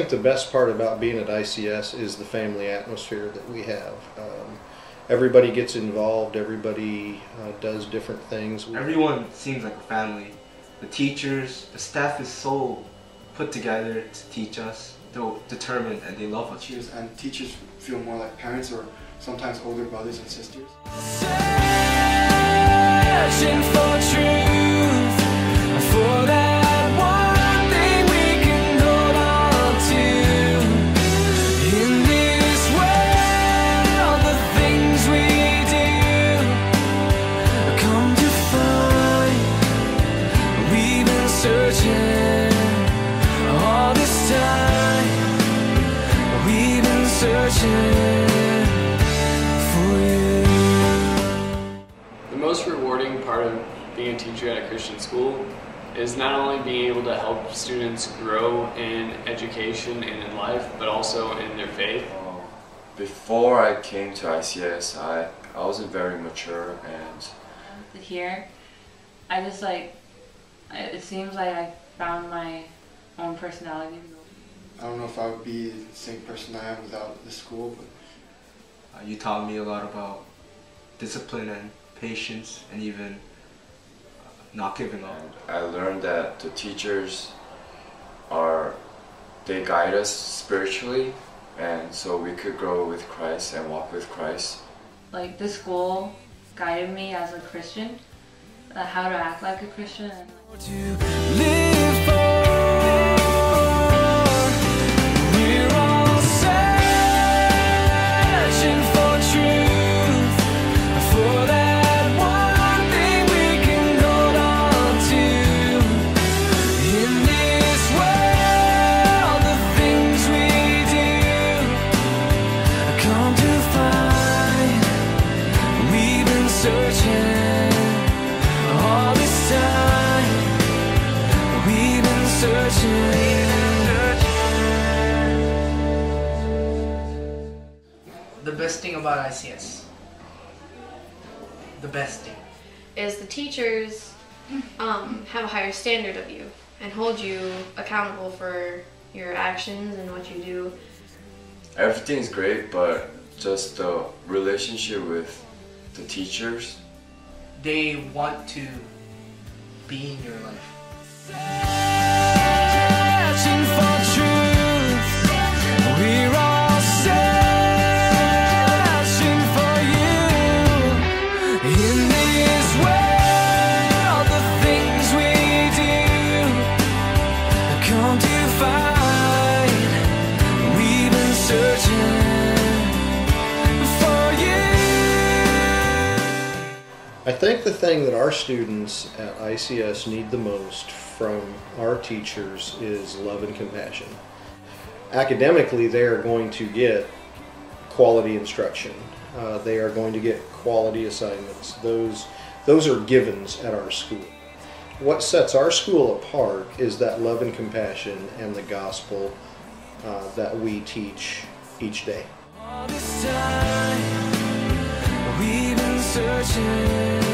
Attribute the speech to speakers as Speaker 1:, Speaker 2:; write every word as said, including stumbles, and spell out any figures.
Speaker 1: think the best part about being at I C S is the family atmosphere that we have. Um, everybody gets involved, everybody uh, does different things.
Speaker 2: Everyone seems like a family. The teachers, the staff is so put together to teach us. They're determined and they love us.
Speaker 3: Teachers and teachers feel more like parents or sometimes older brothers and sisters.
Speaker 4: Searching for truth, for that one thing we can hold on to. In this world, the things we do come to find. We've been searching all this time. We've been searching for you.
Speaker 5: The most rewarding part of being a teacher at a Christian school is not only being able to help students grow in education and in life, but also in their faith.
Speaker 6: Before I came to I C S, I, I wasn't very mature, and
Speaker 7: here, I just like, it seems like I found my own personality.
Speaker 3: I don't know if I would be the same person I am without the school, but
Speaker 2: Uh, you taught me a lot about discipline and patience and even uh, not giving up.
Speaker 6: I learned that the teachers are, they guide us spiritually, and so we could grow with Christ and walk with Christ.
Speaker 7: Like, this school guided me as a Christian, uh, how to act like a Christian. And, like,
Speaker 4: To live for. We're all searching for truth, for that one thing we can hold on to. In this world, the things we do come to find. We've been searching all this time. We've been searching.
Speaker 8: The best thing about I C S, the best thing,
Speaker 9: is the teachers um, have a higher standard of you and hold you accountable for your actions and what you do.
Speaker 6: Everything's great, but just the relationship with the teachers.
Speaker 8: they want to be in your life.
Speaker 4: Searching for truth, we're all searching for you. In this world, the things we do come to find. We've been searching for you.
Speaker 1: I think the thing that our students at I C S need the most from our teachers is love and compassion. Academically, they are going to get quality instruction. Uh, they are going to get quality assignments. Those, those are givens at our school. What sets our school apart is that love and compassion and the gospel uh, that we teach each day.
Speaker 4: All this time, we've been searching.